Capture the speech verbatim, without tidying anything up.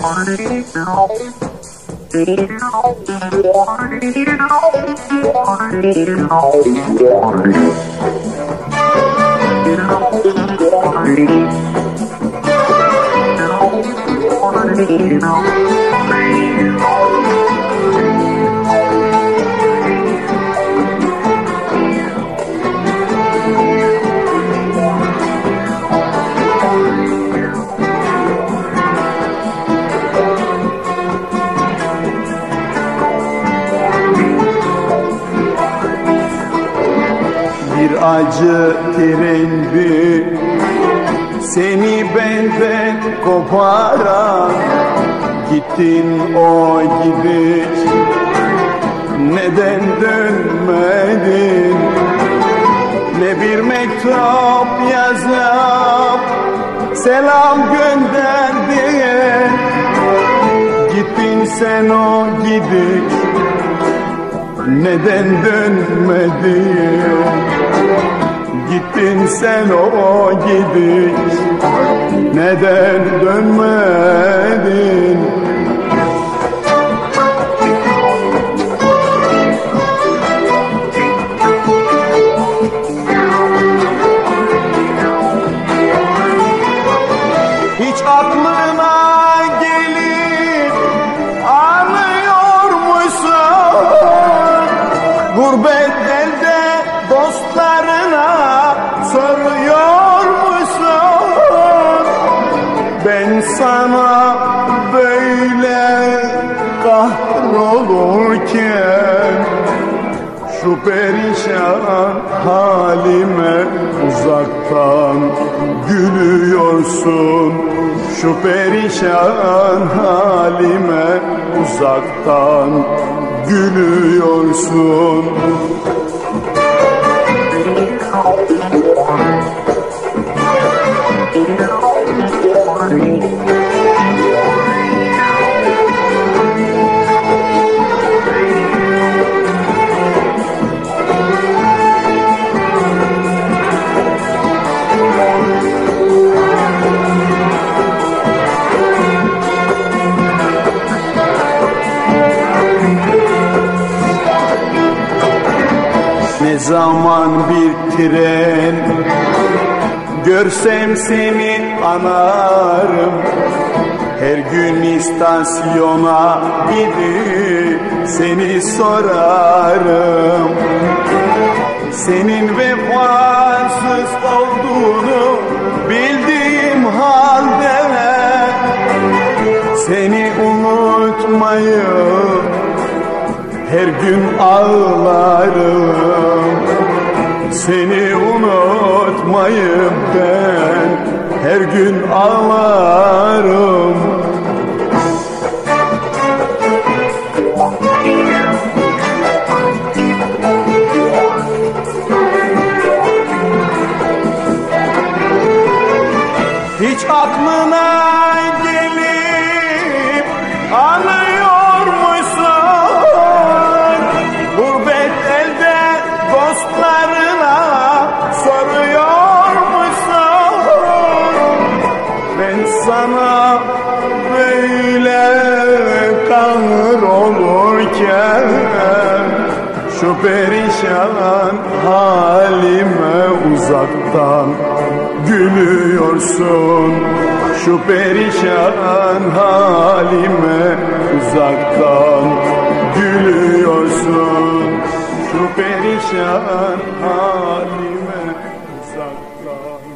Acı trendi seni benden koparan, gittin o gidiş, neden dönmedin? Ne bir mektup yazıp selam gönderdin. Gittin sen o gidiş, neden dönmedin? Gittin sen o gidiş, neden dönmedin? Hiç aklına gelip anıyor musun? Gurbet elde dostlarına soruyor musun? Ben sana böyle kahrolurken şu perişan halime uzaktan gülüyorsun. Şu perişan halime uzaktan gülüyorsun. Ne zaman bir tren görsem seni anarım. Her gün istasyona gidip seni sorarım. Senin vefasız olduğunu bildiğim halde seni unutmayı her gün ağlarım. Seni unutmayıp ben her gün ağlarım. Hiç aklına gelip anıyor musun? Gurbet elde dostlarına soruyor musun? Ben sana böyle kahrolurken şu perişan halime uzaktan gülüyorsun. Şu perişan halime uzaktan gülüyorsun. Şu perişan halime uzaktan